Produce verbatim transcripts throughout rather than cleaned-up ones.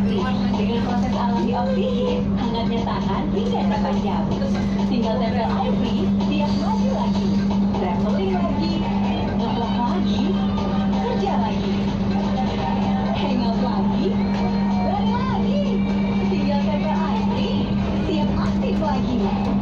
lagi dengan proses alami oksigen, hangatnya tahan hingga delapan jam. Tinggal tempel air free, siap maju lagi, traveling lagi, ngeplok lagi, kerja lagi, hangout lagi, berani lagi. Tinggal tempel air free, siap aktif lagi.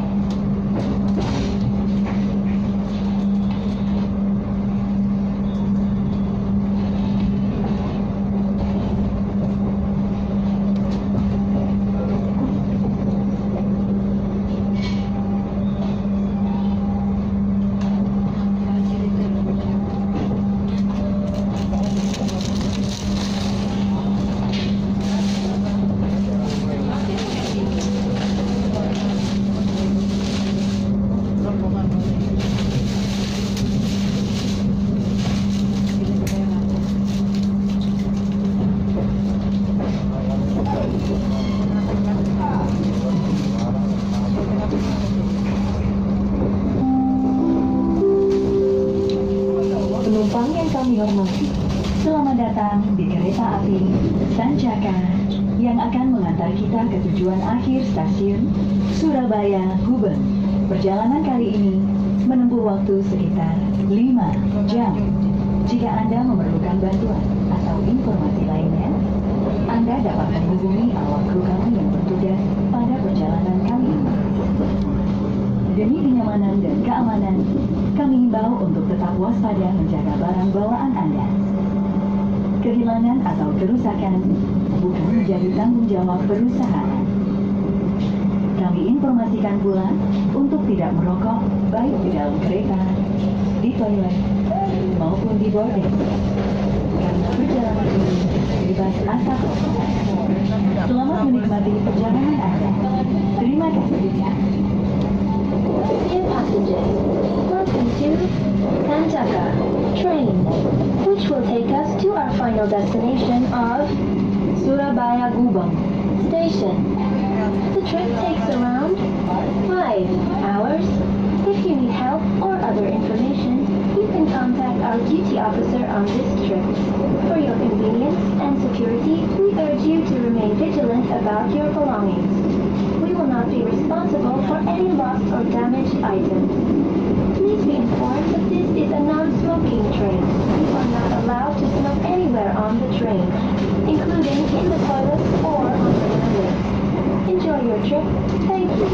Penumpang yang kami hormati, selamat datang di kereta api Sancaka yang akan mengantar kita ke tujuan akhir stasiun Surabaya Gubeng. Perjalanan kali ini menempuh waktu sekitar lima jam. Jika Anda memerlukan bantuan atau informasi lainnya, Anda dapat menghubungi awak kru kami yang bertugas pada perjalanan kami ini. Demi kenyamanan dan keamanan, kami himbau untuk tetap waspada menjaga barang bawaan Anda. Kehilangan atau kerusakan bukan menjadi tanggung jawab perusahaan. Kami informasikan pula untuk tidak merokok baik di dalam kereta, di toilet, maupun di boarding. Karena perjalanan ini bebas asap rokok. Selamat menikmati perjalanan Anda. Terima kasih. Dear passengers, welcome to Sancaka train, which will take us to our final destination of Surabaya Gubeng station. The trip takes around five hours. If you need help or other information, you can contact our duty officer on this trip. For your convenience and security, we urge you to remain vigilant about your belongings. We will not be responsible for any lost or damaged items. Please be informed that this is a non-smoking train. You are not allowed to smoke anywhere on the train, including in the toilets or on the runway. Enjoy your trip. Thank you.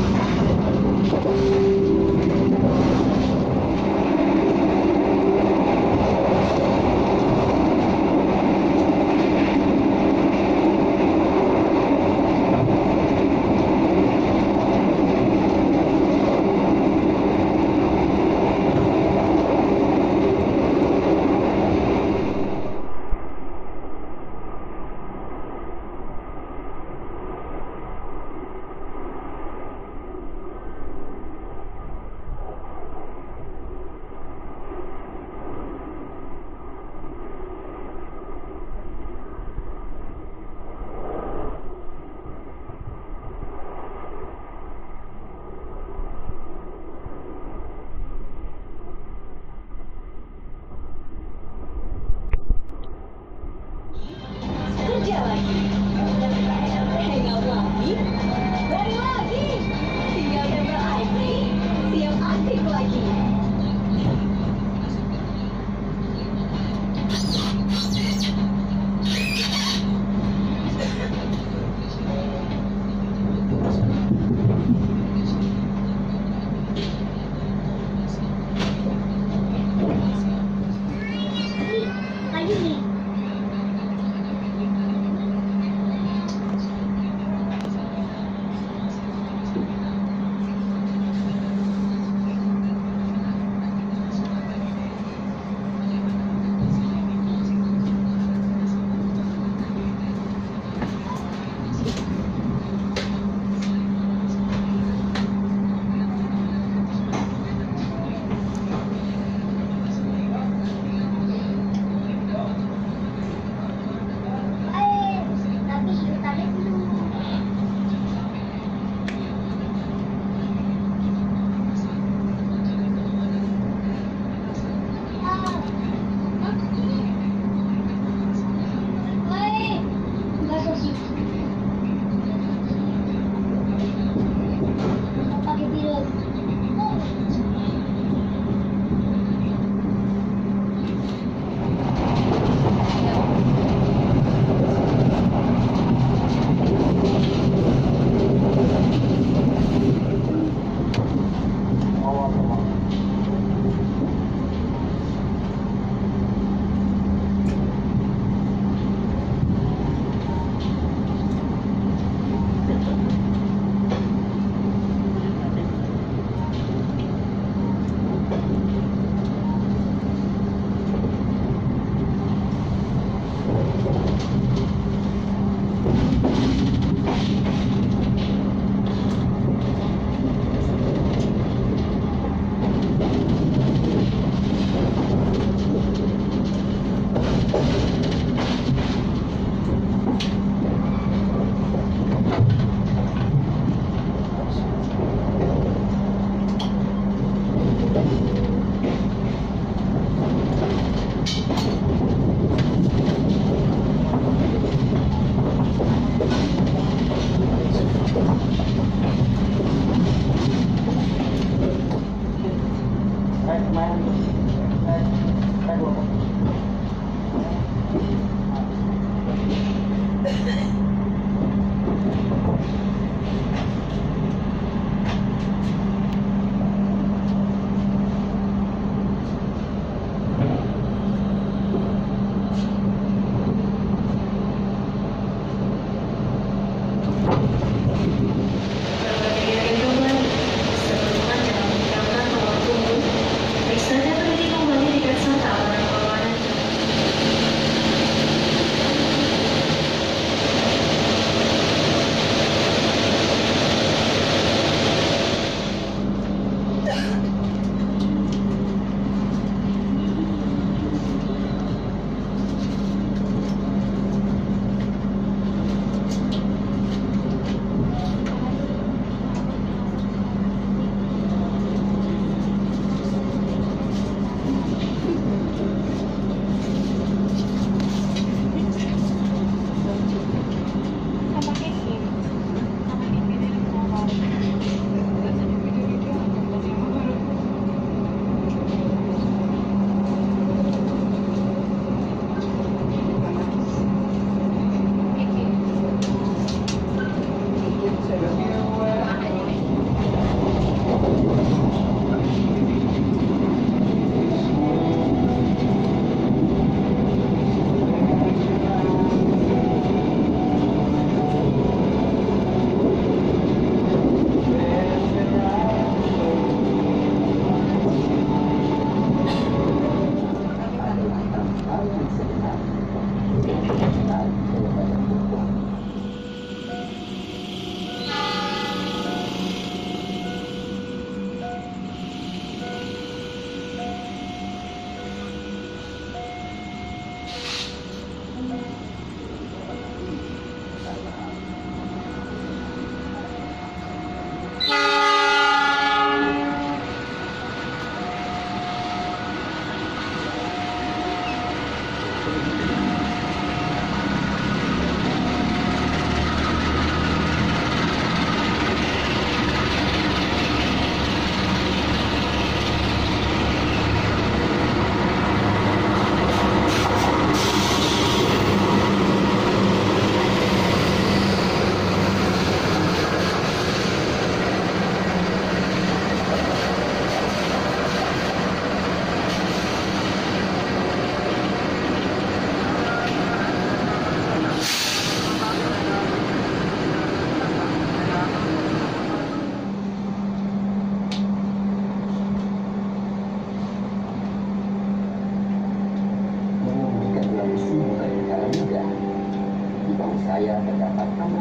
katakan.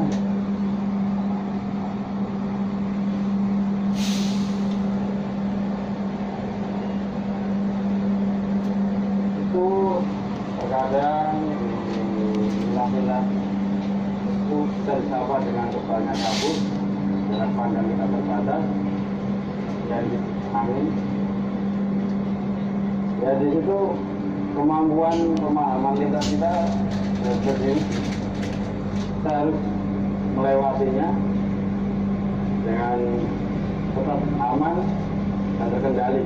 Itu terkadang villa-villa itu tersahabat dengan tebalnya kabut, jarak pandang kita terbatas, dan angin. Ya di situ kemampuan pemahaman lintas kita berdiri, kita harus melewatinya dengan tetap aman dan terkendali.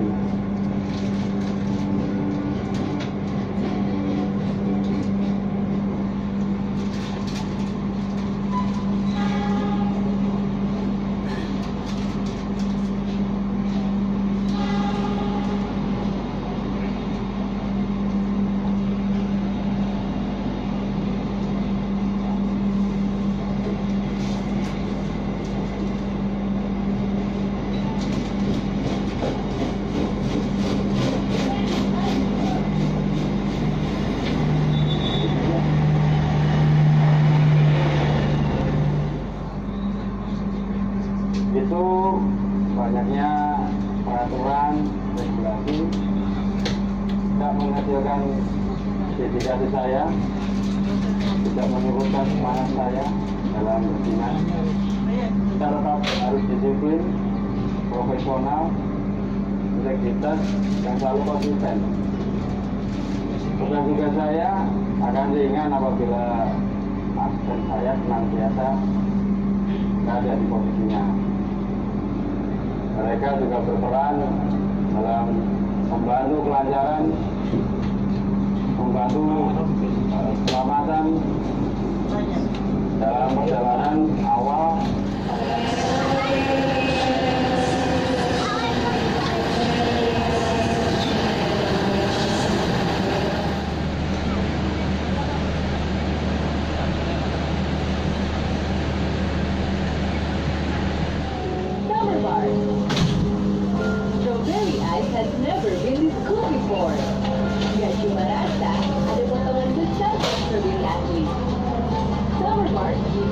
Itu banyaknya peraturan regulasi tidak menghasilkan dedikasi saya, tidak menurunkan semangat saya dalam berdinas. Kita tetap harus disiplin, profesional, integritas, dan selalu konsisten. Tugas juga saya akan ringan apabila asisten saya senantiasa berada di posisinya. Mereka juga berperan dalam membantu kelancaran, membantu keselamatan dalam perjalanan awal. Summer Mart. Strawberry ice has never been this cool before. Gak cuma rasa, ada potongan kecil strawberry asli. Summer Mart gives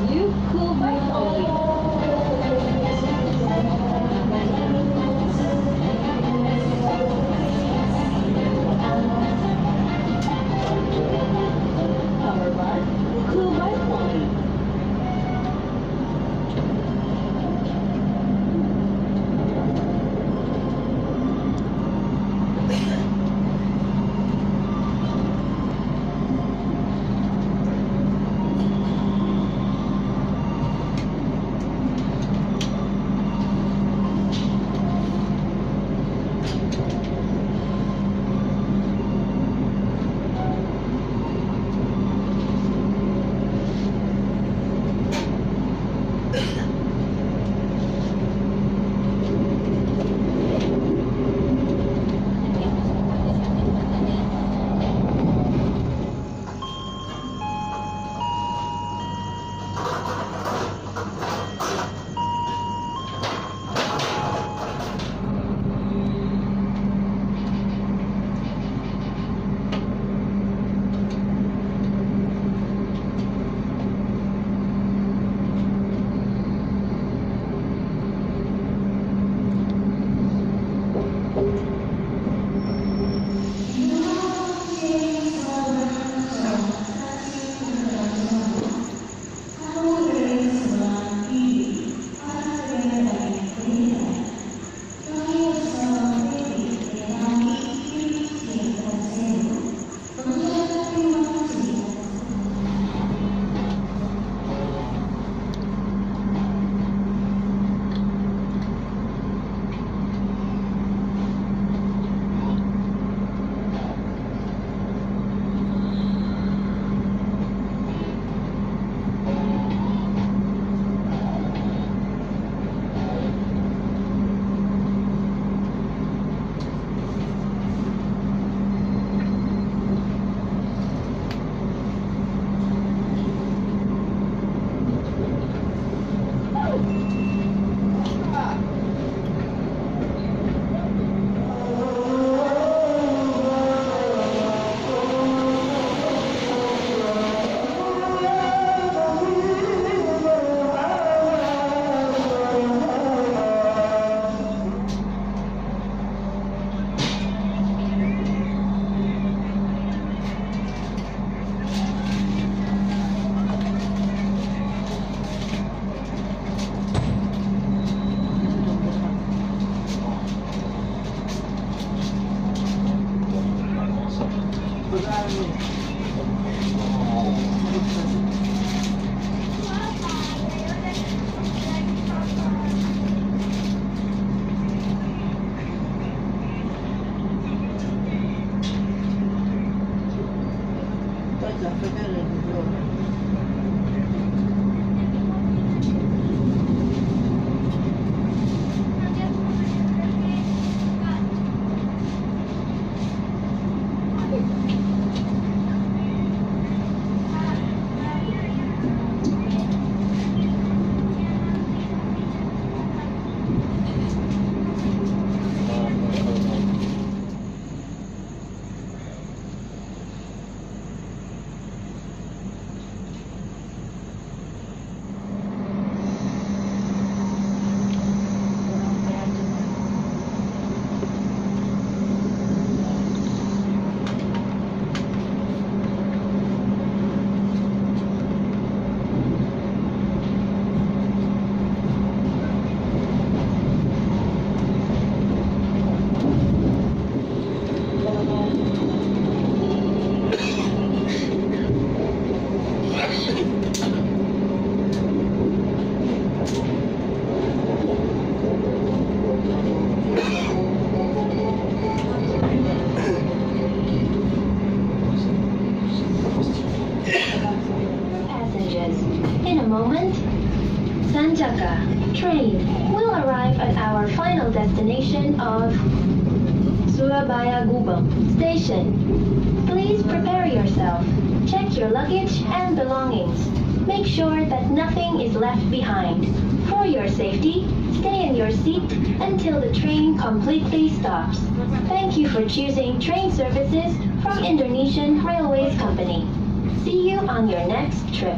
Tanjaka train will arrive at our final destination of Surabaya Gubeng Station. Please prepare yourself. Check your luggage and belongings. Make sure that nothing is left behind. For your safety, stay in your seat until the train completely stops. Thank you for choosing train services from Indonesian Railways Company. See you on your next trip.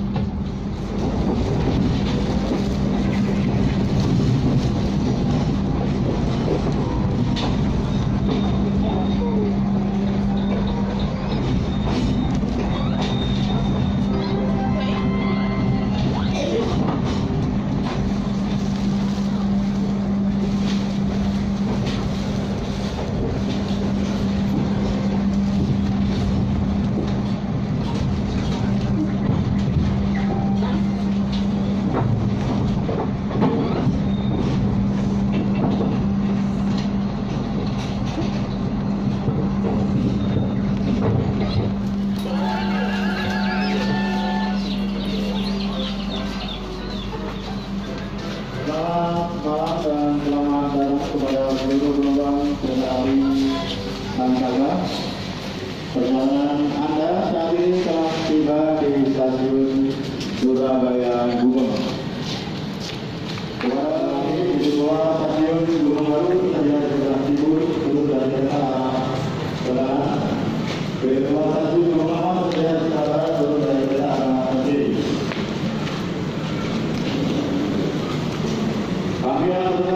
Selamat malam dan selamat datang kepada seluruh penumpang kereta api Tanjaka. Perjalanan Anda saat ini telah tiba di stasiun Surabaya Gubeng. Kepada saat ini di sebuah stasiun Gubeng Baru terlihat sebelah timur turun dari kereta arah selatan. Di sebuah stasiun Gubeng Lama terlihat sebelah barat turun dari kereta arah kiri. Kami akan